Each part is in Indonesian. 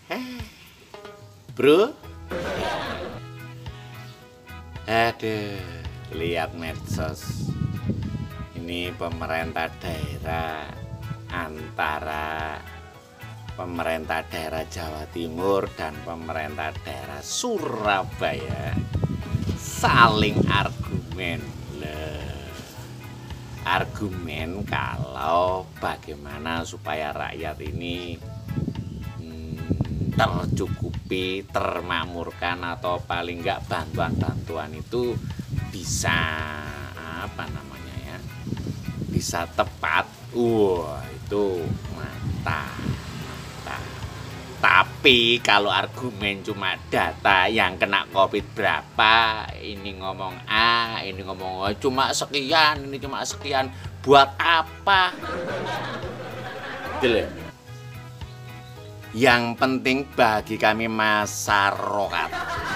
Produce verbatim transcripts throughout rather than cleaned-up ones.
Bro, aduh, lihat medsos. Ini pemerintah daerah antara pemerintah daerah Jawa Timur dan pemerintah daerah Surabaya saling argumen. Loh, argumen kalau bagaimana supaya rakyat ini tercukupi, termakmurkan, atau paling enggak bantuan-bantuan itu bisa apa namanya ya, bisa tepat. Wah, itu mantap, mantap. Tapi kalau argumen cuma data yang kena COVID berapa, ini ngomong A, ini ngomong O, cuma sekian, ini cuma sekian, buat apa? Gitu. Yang penting bagi kami masyarakat,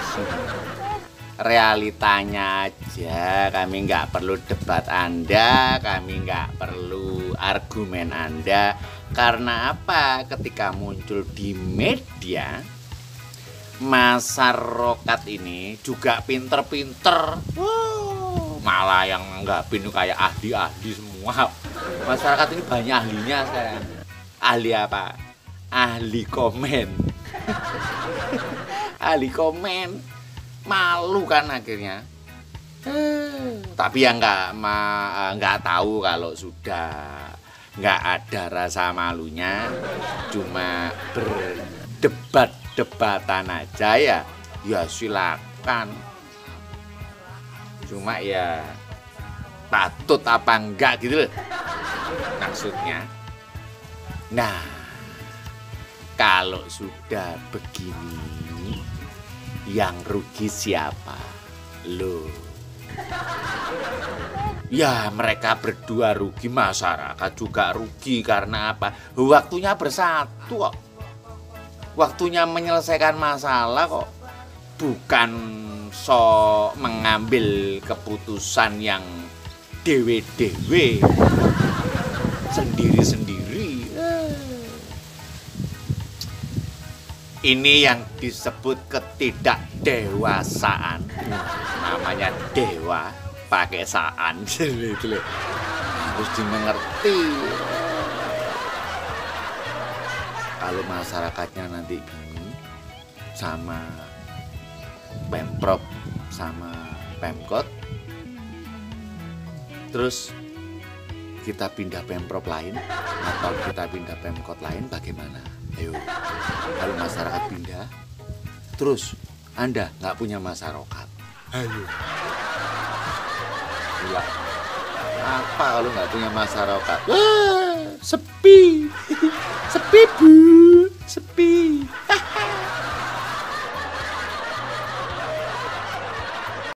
realitanya aja. Kami nggak perlu debat Anda, kami nggak perlu argumen Anda. Karena apa? Ketika muncul di media, masyarakat ini juga pinter-pinter. Wow, malah yang nganggapin kayak ahli-ahli semua. Masyarakat ini banyak ahlinya sekarang. Ahli apa? Ahli komen. Ahli komen. Malu kan akhirnya. Eh, tapi ya nggak nggak tahu kalau sudah nggak ada rasa malunya, cuma berdebat-debatan aja ya, ya silakan. Cuma ya patut apa enggak gitu loh maksudnya. Nah, kalau sudah begini, yang rugi siapa? Loh. Ya mereka berdua rugi, masyarakat juga rugi. Karena apa? Waktunya bersatu kok. Waktunya menyelesaikan masalah kok. Bukan sok mengambil keputusan yang dewe-dewe, sendiri-sendiri. Ini yang disebut ketidakdewasaan. Namanya dewa pakai saan. Harus dimengerti. Kalau masyarakatnya nanti bingung sama Pemprov sama Pemkot, terus kita pindah Pemprov lain atau kita pindah Pemkot lain, bagaimana? Ayo, kalau masyarakat pindah, terus Anda nggak punya masyarakat. Ayo. Gila. Apa kalau nggak punya masyarakat? Wah, sepi. Sepi, Bu.